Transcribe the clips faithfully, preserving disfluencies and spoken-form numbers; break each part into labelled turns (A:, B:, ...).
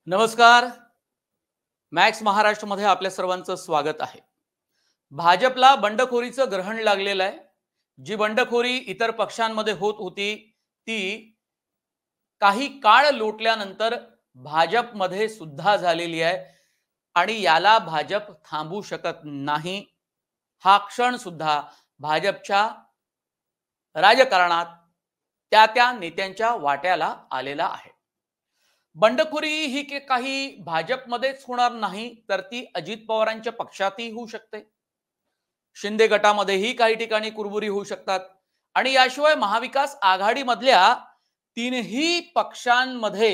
A: नमस्कार. मॅक्स महाराष्ट्रमध्ये आपल्या सर्वांचं स्वागत आहे. भाजपला बंडखोरीचं ग्रहण लागलेलं आहे. जी बंडखोरी इतर पक्षांमध्ये होत होती ती काही काळ लोटल्यानंतर भाजपमध्ये सुद्धा झालेली आहे आणि याला भाजप थांबू शकत नाही. हा क्षण सुद्धा भाजपच्या राजकारणात त्या त्या नेत्यांच्या वाट्याला आलेला आहे. बंडखोरी ही के काही भाजपमध्येच होणार नाही तर ती अजित पवारांच्या पक्षातही होऊ शकते. शिंदे गटामध्येही काही ठिकाणी कुरबुरी होऊ शकतात आणि याशिवाय महाविकास आघाडीमधल्या तीनही पक्षांमध्ये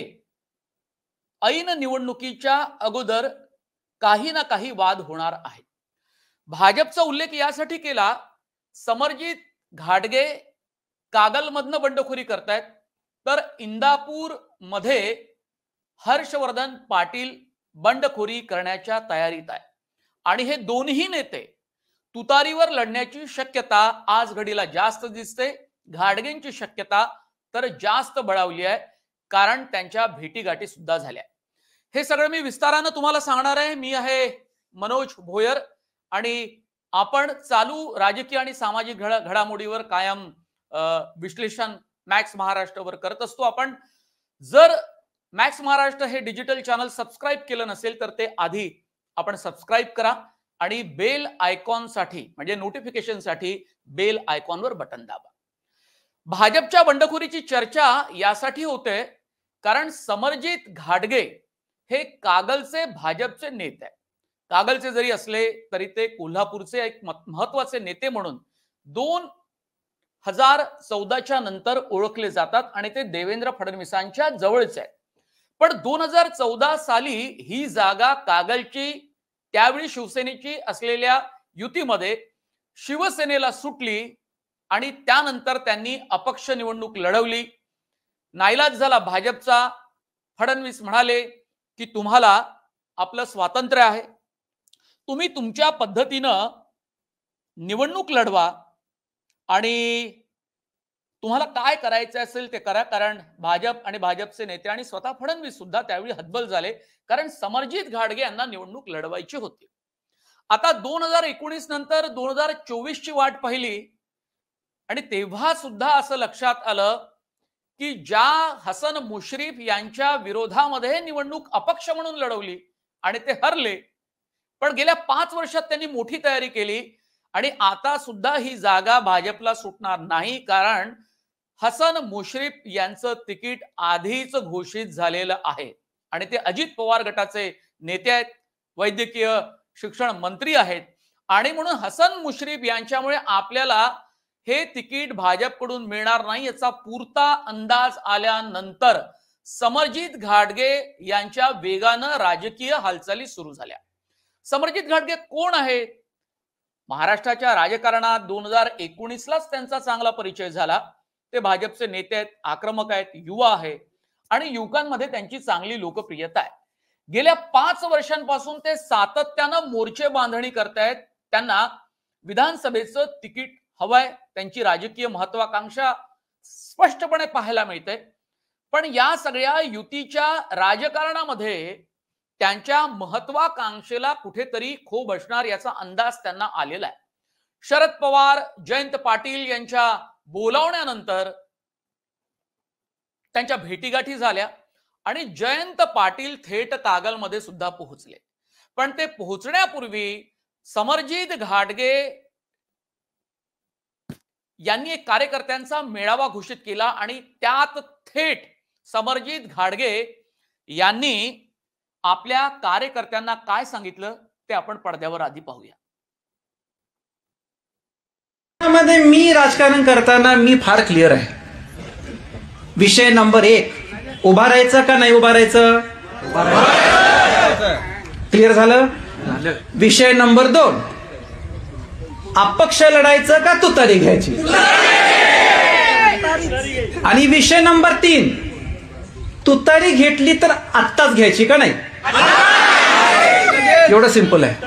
A: ऐन निवडणुकीच्या अगोदर काही ना काही वाद होणार आहे. भाजपचा उल्लेख यासाठी केला, समरजित घाटगे कागलमधनं बंडखोरी करतायत तर इंदापूर मध्ये हर्षवर्धन पाटील बंडखोरी करण्याच्या तयारीत आहे आणि हे दोन्ही नेते तुतारीवर लढण्याची शक्यता आज घडीला जास्त दिसते. घाटगेंची शक्यता तर जास्त बळावली आहे कारण त्यांच्या भेटीगाठी सुद्धा झाल्या. हे सगळं मी विस्तारानं तुम्हाला सांगणार आहे. मी आहे मनोज भोयर आणि आपण चालू राजकीय आणि सामाजिक घडामोडीवर कायम विश्लेषण मॅक्स महाराष्ट्रवर करत असतो. आपण जर मॅक्स महाराष्ट्र हे डिजिटल चॅनल सबस्क्राइब केलं नसेल तर ते आधी आपण सबस्क्राइब करा आणि बेल आयकॉन साठी म्हणजे नोटिफिकेशन साठी बेल आयकॉनवर बटन दाबा. भाजपच्या बंडखोरीची चर्चा यासाठी होते कारण समरजित घाटगे हे कागलचे भाजपचे नेते आहेत. कागलचे जरी असले तरी ते कोल्हापूरचे एक महत्त्वाचे नेते म्हणून दोन हजार चौदाच्या नंतर ओळखले जातात आणि ते देवेंद्र फडणवीसांच्या जवळचे आहेत. पण दोन हजार चौदा साली ही जागा कागलची त्यावेळी शिवसेनेची असलेल्या युतीमध्ये शिवसेनेला सुटली आणि त्यानंतर त्यांनी अपक्ष निवडणूक लढवली. नाईलाज झाला भाजपचा. फडणवीस म्हणाले की तुम्हाला आपलं स्वातंत्र्य आहे, तुम्ही तुमच्या पद्धतीनं निवडणूक लढवा आणि तुम्हाला काय करायचं असेल ते करा. कारण भाजप आणि भाजपचे नेते आणि स्वतः फडणवीस सुद्धा त्यावेळी हतबल झाले कारण समरजित घाटगे यांना निवडणूक लढवायची होती. आता दोन हजार एकोणीस नंतर दोन हजार चोवीस ची वाट पाहिली आणि तेव्हा सुद्धा असं लक्षात आलं की ज्या हसन मुश्रीफ यांच्या विरोधामध्ये निवडणूक अपक्ष म्हणून लढवली आणि ते हरले, पण गेल्या पाच वर्षात त्यांनी मोठी तयारी केली आणि आता सुद्धा ही जागा भाजपला सुटणार नाही कारण हसन मुश्रीफ यांचं तिकीट आधीच घोषित झालेलं आहे आणि ते अजित पवार गटाचे नेते आहेत, वैद्यकीय शिक्षण मंत्री आहेत आणि म्हणून हसन मुश्रीफ यांच्यामुळे आपल्याला हे तिकीट भाजपकडून मिळणार नाही याचा पुरता अंदाज आल्यानंतर समरजित घाटगे यांच्या वेगानं राजकीय हालचाली सुरू झाल्या. समरजित घाटगे कोण आहेत? महाराष्ट्राच्या राजकारणात दोन हजार एकोणीस लाच त्यांचा चांगला परिचय झाला. ते भाजपचे नेते आहेत, आक्रमक आहेत, युवा आहे आणि युवकांमध्ये त्यांची चांगली लोकप्रियता आहे. गेल्या पाच वर्षांपासून ते सातत्यानं मोर्चे बांधणी करतायत. त्यांना विधानसभेचं तिकीट हवंय, त्यांची राजकीय महत्वाकांक्षा स्पष्टपणे पाहायला मिळते. पण या सगळ्या युतीच्या राजकारणामध्ये त्यांच्या महत्वाकांक्षेला कुठेतरी खो बसणार याचा अंदाज त्यांना आलेला आहे. शरद पवार, जयंत पाटील यांच्या बोलावण्यानंतर त्यांच्या भेटीगाठी झाल्या आणि जयंत पाटील थेट कागलमध्ये सुद्धा पोहोचले. पण ते पोहोचण्यापूर्वी समरजित घाटगे यांनी एक कार्यकर्त्यांचा मेळावा घोषित केला आणि त्यात थेट समरजित घाटगे यांनी आपल्या कार्यकर्त्यांना काय सांगितलं ते आपण पडद्यावर आधी पाहूया.
B: मध्ये मी राजकारण करताना मी फार क्लिअर आहे. विषय नंबर एक, उभा राहायचं का नाही उभा राहायचं? क्लिअर झालं. विषय नंबर दोन, अपक्ष लढायचं का तुतारी घ्यायची? आणि विषय नंबर तीन, तुतारी घेतली तर आत्ताच घ्यायची का नाही? एवढं सिंपल आहे.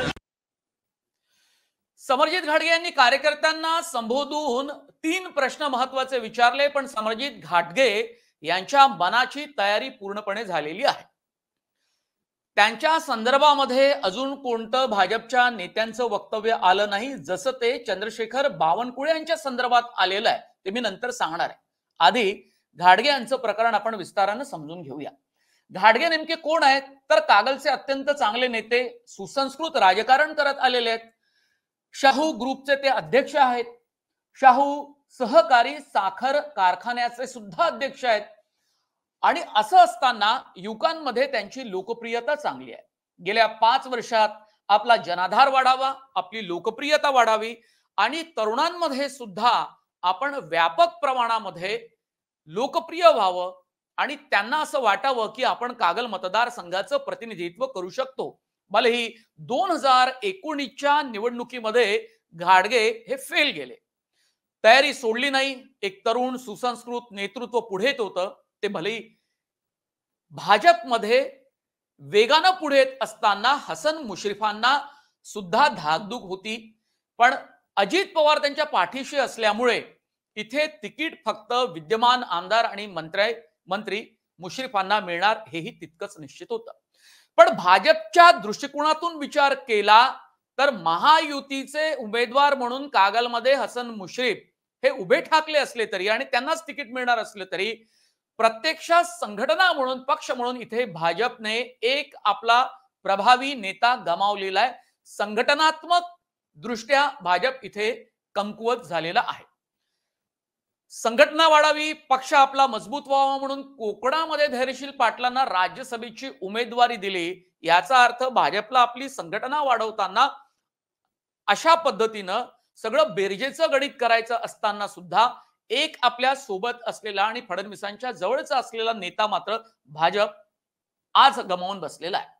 A: समरजित घाटगे यांनी कार्यकर्त्यांना संबोधून तीन प्रश्न महत्वाचे विचारले, पण समरजित घाटगे यांच्या मनाची तयारी पूर्णपणे झालेली आहे. त्यांच्या संदर्भामध्ये अजून कोणतं भाजपच्या नेत्यांचं वक्तव्य आलं नाही, जसं ते चंद्रशेखर बावनकुळे यांच्या संदर्भात आलेलं आहे. ते मी नंतर सांगणार आहे. आधी घाडगे यांचं प्रकरण आपण विस्तारानं समजून घेऊया. घाडगे नेमके कोण आहेत? तर कागलचे अत्यंत चांगले नेते, सुसंस्कृत राजकारण करत आलेले आहेत. शाहू ग्रुपचे ते अध्यक्ष आहेत. शाहू सहकारी साखर कारखान्याचे सुद्धा अध्यक्ष आहेत. आणि असं असताना युवकांमध्ये त्यांची लोकप्रियता चांगली आहे. गेल्या पाच वर्षात आपला जनाधार वाढावा, आपली लोकप्रियता वाढावी आणि तरुणांमध्ये सुद्धा आपण व्यापक प्रमाणामध्ये लोकप्रिय व्हावं आणि त्यांना असं वाटावं की आपण कागल मतदारसंघाचं प्रतिनिधित्व करू शकतो. भलेही दोन हजार एकोणीसच्या निवडणुकीमध्ये घाडगे हे फेल गेले. तयारी सोडली नाही. एक तरुण सुसंस्कृत नेतृत्व पुढे येत होतं. ते भलेही भाजपमध्ये वेगानं पुढे येत असताना हसन मुश्रीफांना सुद्धा धाकधूक होती. पण अजित पवार त्यांच्या पाठीशी असल्यामुळे इथे तिकीट फक्त विद्यमान आमदार आणि मंत्री मंत्री मुश्रीफांना मिळणार हेही तितकंच निश्चित होतं. पण भाजपच्या दृष्टिकोनातून विचार केला तर महायुतीचे उमेदवार म्हणून कागलमध्ये हसन मुश्रीफ हे उभे ठाकले असले तरी आणि त्यांनाच तिकीट मिळणार असले तरी प्रत्यक्षात संघटना म्हणून, पक्ष म्हणून इथे भाजपने एक आपला प्रभावी नेता गमावलेला आहे. संघटनात्मक दृष्ट्या भाजप इथे कमकुवत झालेला आहे. संघटना वाढावी, पक्ष आपला मजबूत व्हावा म्हणून कोकणामध्ये धैर्यशील पाटलांना राज्यसभेची उमेदवारी दिली. याचा अर्थ भाजपला आपली संघटना वाढवताना अशा पद्धतीनं सगळं बेरजेचं गणित करायचं असताना सुद्धा एक आपल्या सोबत असलेला आणि फडणवीसांच्या जवळचा असलेला नेता मात्र भाजप आज गमावून बसलेला आहे.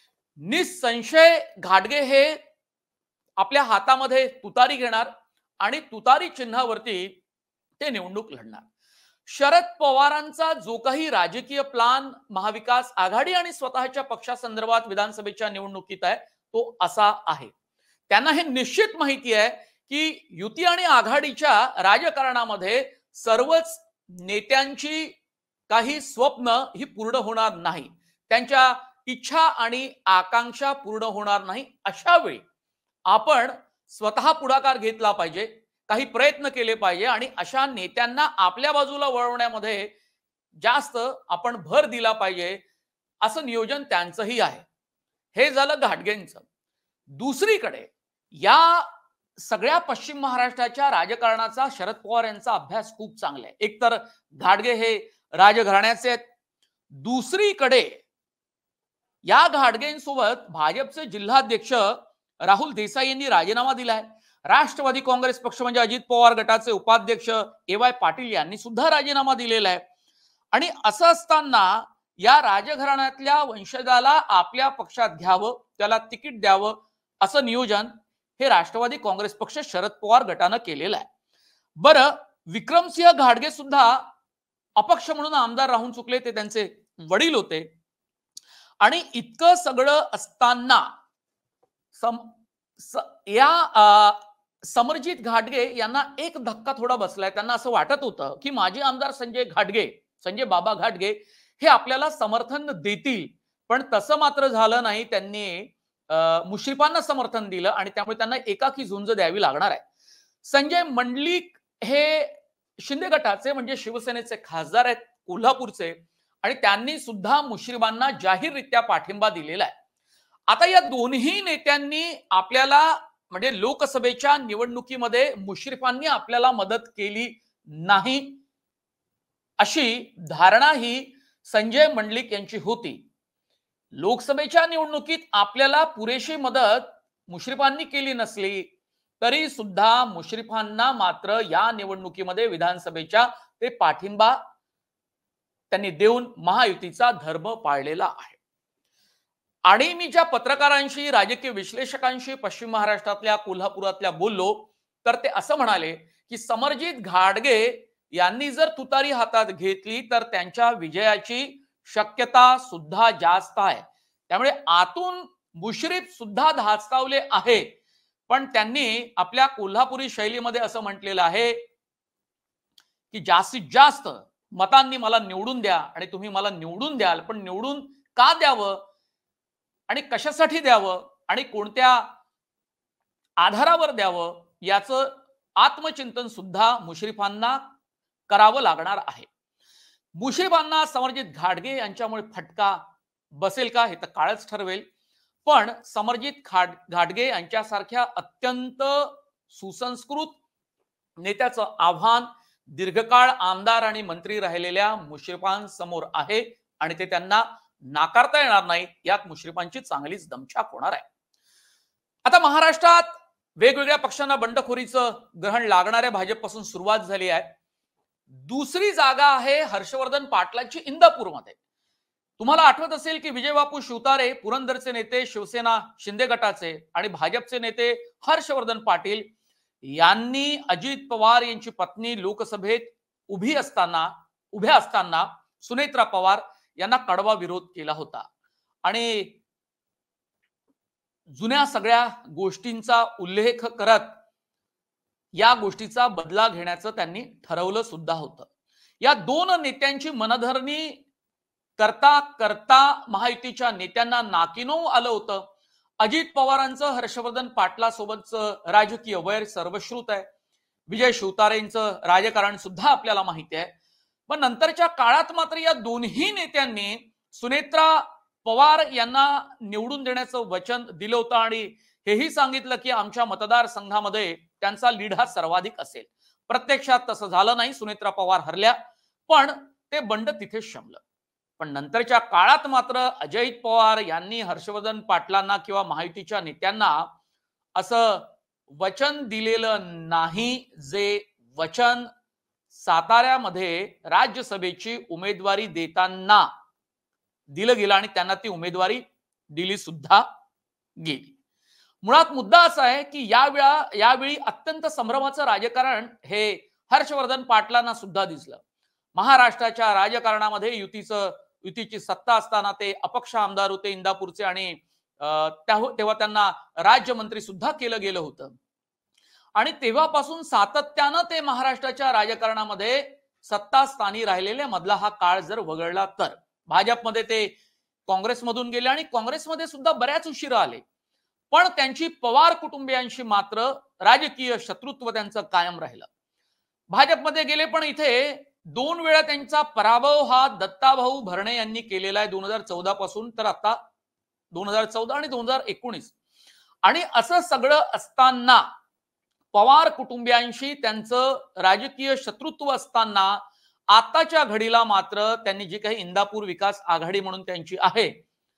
A: निसंशय घाडगे हे आपल्या हातामध्ये तुतारी घेणार आणि तुतारी चिन्हावरती ते निवडणूक लढणार. शरद पवारांचा जो काही राजकीय प्लान महाविकास आघाडी आणि स्वतःच्या पक्षासंदर्भात विधानसभेच्या निवडणुकीत आहे तो असा आहे. त्यांना हे निश्चित माहिती आहे की युती आणि आघाडीच्या राजकारणामध्ये सर्वच नेत्यांची काही स्वप्न ही पूर्ण होणार नाही, त्यांच्या इच्छा आणि आकांक्षा पूर्ण होणार नाही. अशा वेळी आपण स्वतः पुढाकार घेतला पाहिजे, काही प्रयत्न केले पाहिजे आणि अशा नेत्यांना आपल्या बाजूला वळवण्यामध्ये जास्त आपण भर दिला पाहिजे, असं नियोजन त्यांचंही आहे. हे झालं घाडगेंचं. दुसरीकडे या सगळ्या पश्चिम महाराष्ट्राच्या राजकारणाचा शरद पवार यांचा अभ्यास खूप चांगला आहे. एकतर घाडगे हे राजघराण्याचे आहेत. दुसरीकडे या घाडगेंसोबत भाजपचे जिल्हाध्यक्ष राहुल देसाई यांनी राजीनामा दिलाय. राष्ट्रवादी काँग्रेस पक्ष म्हणजे अजित पवार गटाचे उपाध्यक्ष ए वाय पाटील यांनी सुद्धा राजीनामा दिलेला आहे. आणि असं असताना या राजघराण्यातल्या वंशजाला आपल्या पक्षात घ्यावं, त्याला तिकीट द्यावं असं नियोजन हे राष्ट्रवादी काँग्रेस पक्ष शरद पवार गटानं केलेलं आहे. बरं, विक्रमसिंह घाडगे सुद्धा अपक्ष म्हणून आमदार राहून चुकले. ते त्यांचे वडील होते. आणि इतकं सगळं असताना सम स, या समरजित घाटगे यांना एक धक्का थोडा बसलाय. त्यांना असं वाटत होतं की माजी आमदार संजय घाटगे, संजय बाबा घाटगे हे आपल्याला समर्थन देतील, पण तसं मात्र झालं नाही. त्यांनी मुश्रीफांना समर्थन दिलं आणि त्यामुळे त्यांना एकाकी झुंज द्यावी लागणार आहे. संजय मंडलिक हे शिंदे गटाचे म्हणजे शिवसेनेचे खासदार आहेत कोल्हापूरचे आणि त्यांनी सुद्धा मुश्रीफांना जाहीररित्या पाठिंबा दिलेला आहे. आता या दोन्ही नेत्यांनी आपल्याला म्हणजे लोकसभेच्या निवडणुकीमध्ये मुश्रीफांनी आपल्याला मदत केली नाही अशी धारणा ही संजय मंडलिक यांची होती. लोकसभेच्या निवडणुकीत आपल्याला पुरेशी मदत मुश्रीफांनी केली नसली तरी सुद्धा मुश्रीफांना मात्र या निवडणुकीमध्ये विधानसभेच्या ते पाठिंबा त्यांनी देऊन महायुतीचा धर्म पाळलेला आहे. आणि मी ज्या पत्रकारांशी, राजकीय विश्लेषकांशी पश्चिम महाराष्ट्रातल्या कोल्हापुरातल्या बोललो तर ते असं म्हणाले की समरजित घाटगे यांनी जर तुतारी हातात घेतली तर त्यांच्या विजयाची शक्यता सुद्धा जास्त आहे. त्यामुळे आतून मुश्रीफ सुद्धा धास्तावले आहेत. पण त्यांनी आपल्या कोल्हापुरी शैलीमध्ये असं म्हटलेलं आहे की जास्तीत जास्त मतांनी मला निवडून द्या आणि तुम्ही मला निवडून द्याल, पण निवडून का द्यावं आणि कशासाठी द्यावं आणि कोणत्या आधारावर द्यावं याचं आत्मचिंतन सुद्धा मुश्रीफांना करावं लागणार आहे. मुश्रीफांना समरजित घाटगे यांच्यामुळे फटका बसेल का हे तर काळच ठरवेल. पण समरजित घाटगे यांच्यासारख्या अत्यंत सुसंस्कृत नेत्याचं आव्हान दीर्घकाळ आमदार आणि मंत्री राहिलेल्या मुश्रीफांसमोर आहे आणि ते त्यांना नाकारता येणार नाही. यात मुश्रीफांची चांगलीच दमछाक होणार आहे. आता महाराष्ट्रात वेगवेगळ्या पक्षांना बंडखोरीचं ग्रहण लागणाऱ्या भाजपपासून सुरुवात झाली आहे. दुसरी जागा आहे हर्षवर्धन पाटलांची इंदापूरमध्ये. तुम्हाला आठवत असेल की विजयबापू शिवतारे पुरंदरचे नेते, शिवसेना शिंदे गटाचे आणि भाजपचे नेते हर्षवर्धन पाटील यांनी अजित पवार यांची पत्नी लोकसभेत उभी असताना उभ्या असताना सुनेत्रा पवार यांना कडवा विरोध केला होता आणि जुन्या सगळ्या गोष्टींचा उल्लेख करत या गोष्टीचा बदला घेण्याचं त्यांनी ठरवलं सुद्धा होतं. या दोन नेत्यांची मनधरणी करता करता महायुतीच्या नेत्यांना नाकीनऊ आलं होतं. अजित पवारांचं हर्षवर्धन पाटला सोबतचं राजकीय वैर सर्वश्रुत आहे. विजय शिवतारेंचं राजकारण सुद्धा आपल्याला माहिती आहे. पण नंतरच्या काळात मात्र या दोन्ही नेत्यांनी सुनेत्रा पवार यांना निवडून देण्याचं वचन दिलं होतं आणि हेही सांगितलं की आमच्या मतदारसंघामध्ये त्यांचा लीड हा सर्वाधिक असेल. प्रत्यक्षात तसं झालं नाही. सुनेत्रा पवार हरल्या, पण ते बंड तिथे शमलं. पण नंतरच्या काळात मात्र अजित पवार यांनी हर्षवर्धन पाटलांना किंवा महायुतीच्या नेत्यांना असं वचन दिलेलं नाही, जे वचन साताऱ्यामध्ये राज्यसभेची उमेदवारी देताना दिलं गेलं आणि त्यांना ती उमेदवारी दिली सुद्धा गेली. मुळात मुद्दा असा आहे की यावेळा यावेळी अत्यंत संभ्रमाचं राजकारण हे हर्षवर्धन पाटलांना सुद्धा दिसलं. महाराष्ट्राच्या राजकारणामध्ये युतीचं युतीची सत्ता असताना ते अपक्ष आमदार होते इंदापूरचे आणि तेव्हा त्यांना राज्यमंत्री सुद्धा केलं गेलं होतं आणि तेव्हापासून सातत्यानं ते महाराष्ट्राच्या राजकारणामध्ये सत्तास्थानी राहिलेल्या मधला हा काळ जर वगळला तर भाजपमध्ये ते काँग्रेसमधून गेले आणि काँग्रेसमध्ये सुद्धा बऱ्याच उशिरा आले. पण त्यांची पवार कुटुंबियांशी मात्र राजकीय शत्रुत्व त्यांचं कायम राहिलं. भाजपमध्ये गेले पण इथे दोन वेळा त्यांचा पराभव हा दत्ताभाऊ भरणे यांनी केलेला आहे दोन हजार चौदा पासून तर आता दोन हजार चौदा आणि दोन हजार एकोणीस. आणि असं सगळं असताना पवार कुटुंबियांशी त्यांचं राजकीय शत्रुत्व असताना आताच्या घडीला मात्र त्यांनी जी काही इंदापूर विकास आघाडी म्हणून त्यांची आहे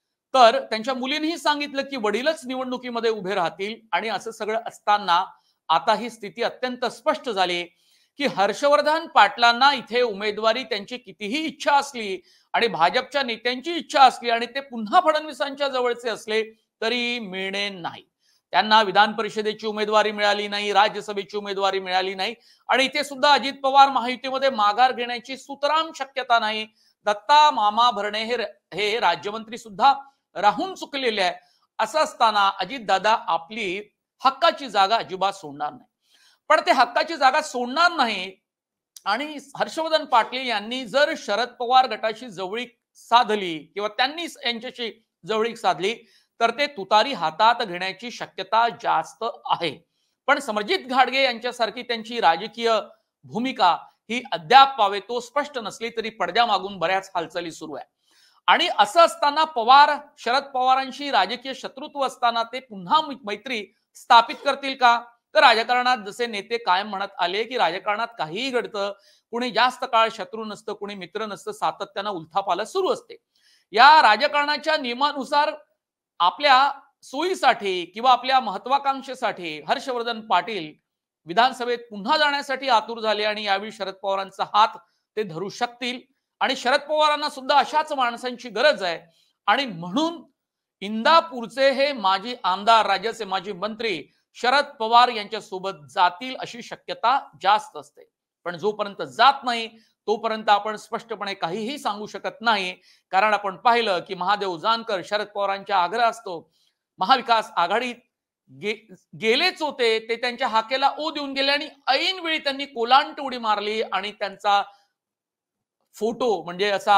A: तर त्यांच्या मुलींनीही सांगितलं की वडीलच निवडणुकीमध्ये उभे राहतील. आणि असं सगळं असताना आता ही स्थिती अत्यंत स्पष्ट झाली की हर्षवर्धन पाटलांना इथे उमेदवारी त्यांची कितीही इच्छा असली आणि भाजपच्या नेत्यांची इच्छा असली आणि ते पुन्हा फडणवीसांच्या जवळचे असले तरी मिळणे नाही. त्यांना विधान परिषदेची उमेदवारी मिळाली नाही, राज्यसभेची उमेदवारी मिळाली नाही आणि इथे सुद्धा अजित पवार महायुतीमध्ये माघार घेण्याची सुतराम शक्यता नाही. दत्ता मामा भरणे हे हे राज्यमंत्री सुद्धा राहून चुकलेले आहे. असं असताना अजित दादा आपली हक्काची जागा अजिबात सोडणार नाही. पण ते हक्काची जागा सोडणार नाही आणि हर्षवर्धन पाटील यांनी जर शरद पवार गटाशी जवळीक साधली किंवा त्यांनी यांच्याशी जवळीक साधली तर ते तुतारी हातात घेण्याची शक्यता जास्त आहे. पण समरजित घाटगे यांच्यासारखी त्यांची राजकीय भूमिका ही अद्याप पावे तो स्पष्ट नसली तरी पडद्यामागून बऱ्याच हालचाली सुरू आहे. आणि असं असताना पवार शरद पवारांशी राजकीय शत्रुत्व असताना ते पुन्हा मैत्री स्थापित करतील का? तर राजकारणात जसे नेते कायम म्हणत आले की राजकारणात काहीही घडतं, कुणी जास्त काळ शत्रू नसतं, कुणी मित्र नसतं, सातत्यानं उलथापालथ सुरू असते. या राजकारणाच्या नियमानुसार आपल्या सोयीसाठी किंवा आपल्या महत्वाकांक्षेसाठी हर्षवर्धन पाटील विधानसभेत पुन्हा जाण्यासाठी आतुर झाले आणि यावेळी शरद पवारांचा हात ते धरू शकतील आणि शरद पवारांना सुद्धा अशाच माणसांची गरज आहे. आणि म्हणून इंदापूरचे हे माजी आमदार, राज्याचे माजी मंत्री शरद पवार यांच्या सोबत जातील अशी शक्यता जास्त असते. पण जोपर्यंत जात नाही तोपर्यंत आपण स्पष्टपणे काहीही सांगू शकत नाही. कारण आपण पाहिलं की महादेव जानकर शरद पवारांच्या आग्रहास्तव महाविकास आघाडीत गे, गेलेच होते. ते त्यांच्या हाकेला ओ देऊन गेले आणि ऐन वेळी त्यांनी कोलांट उडी मारली आणि त्यांचा फोटो म्हणजे असा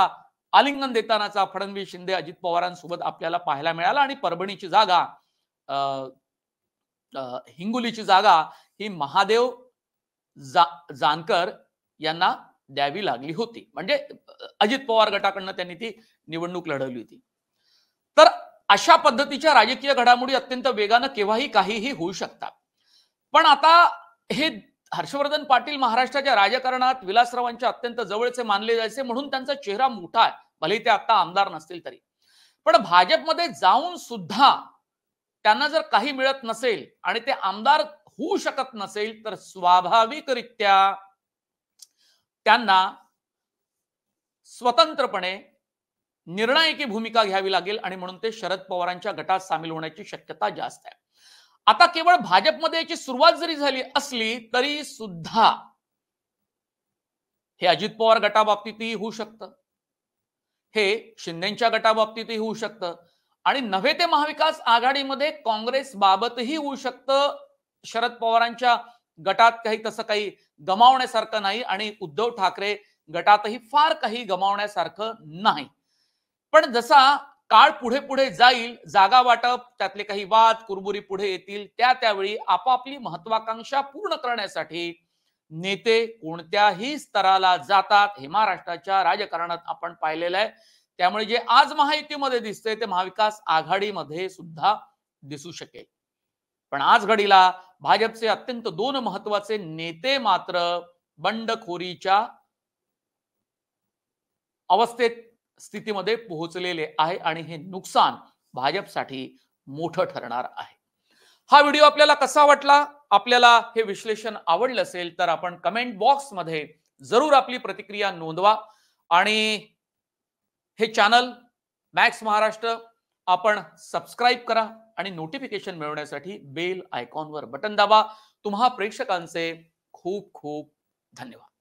A: आलिंगन देतानाचा फडणवीस शिंदे अजित पवारांसोबत आपल्याला पाहायला मिळाला आणि परभणीची जागा हिंगोलीची जागा ही महादेव जा, जानकर यांना द्यावी लागली होती, म्हणजे अजित पवार गटाकडनं त्यांनी ती निवडणूक लढवली होती. तर अशा पद्धतीच्या राजकीय घडामोडी अत्यंत वेगानं केव्हाही काहीही होऊ शकतात. पण आता हे हर्षवर्धन पाटील महाराष्ट्राच्या राजकारणात विलासरावांच्या अत्यंत जवळचे मानले जायचे म्हणून त्यांचा चेहरा मोठा आहे, भले ते आता आमदार नसतील तरी. पण भाजपमध्ये जाऊन सुद्धा त्यांना जर काही मिळत नसेल आणि ते आमदार होऊ शकत नसेल तर स्वाभाविकरित्या त्यांना स्वतंत्रपणे निर्णायकी भूमिका घ्यावी लागेल आणि म्हणून ते शरद पवारांच्या गटात सामील होण्याची शक्यता जास्त आहे. आता केवळ भाजपमध्ये याची सुरुवात जरी झाली असली तरी सुद्धा हे अजित पवार गटाबाबतीतही होऊ शकतं, हे शिंदेच्या गटाबाबतीतही होऊ शकतं आणि नव्हे ते महाविकास आघाडीमध्ये काँग्रेस बाबतही होऊ शकतं. शरद पवारांच्या गटात काही तसं काही गमावण्यासारखं नाही आणि उद्धव ठाकरे गटातही फार काही गमावण्यासारखं नाही. पण जसा काळ पुढे पुढे जाईल, जागा वाटप त्यातले काही वाद कुरबुरी पुढे येतील, त्या त्यावेळी आपापली महत्वाकांक्षा पूर्ण करण्यासाठी नेते कोणत्याही स्तराला जातात हे महाराष्ट्राच्या राजकारणात आपण पाहिलेलं आहे. त्यामुळे जे आज महायुतीमध्ये दिसते ते महाविकास आघाडीमध्ये सुद्धा दिसू शकेल. पण आज घडीला भाजपचे अत्यंत दोन महत्वाचे नेते मात्र बंडखोरीच्या अवस्थेत स्थितीमध्ये पोहोचलेले आहे आणि हे नुकसान भाजपसाठी मोठं ठरणार आहे. हा व्हिडिओ आपल्याला कसा वाटला? आपल्याला हे विश्लेषण आवडलं असेल तर आपण कमेंट बॉक्समध्ये जरूर आपली प्रतिक्रिया नोंदवा आणि हे चॅनल मॅक्स महाराष्ट्र आपण सबस्क्राइब करा आणि नोटिफिकेशन मिळवण्यासाठी बेल आयकॉनवर बटन दाबा. तुम्हा प्रेक्षकांचे खूप खूप धन्यवाद.